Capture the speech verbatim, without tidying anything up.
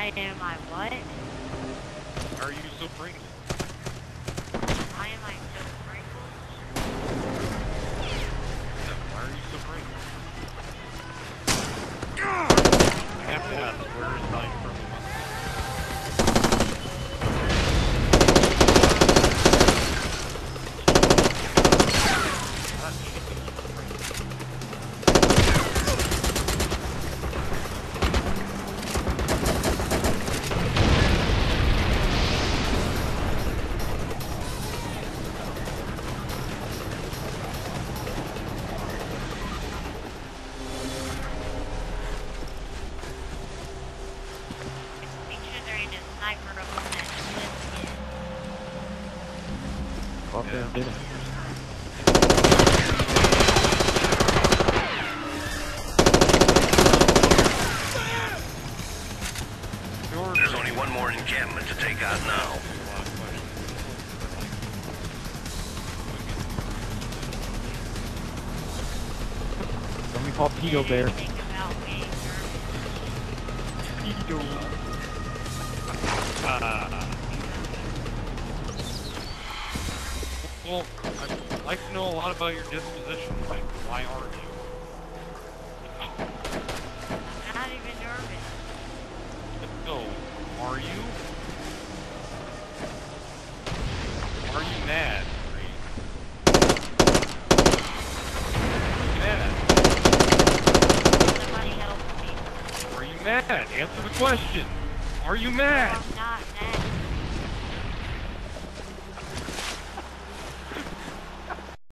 Why am I what? Why are you so Pringles? Why am I so Pringles? Yeah, why are you so Pringles? I have to ask, where is my purple Fuck yeah, did it. There's only one more encampment to take out now. Somebody call Pedo Bear. Pedo. Uh, well, I'd like to know a lot about your disposition. Like, why aren't you? I'm not even nervous. No, are you? Are you mad? Are you mad? Somebody help me. Are you mad? Answer the question. Are you mad? No, I'm not mad.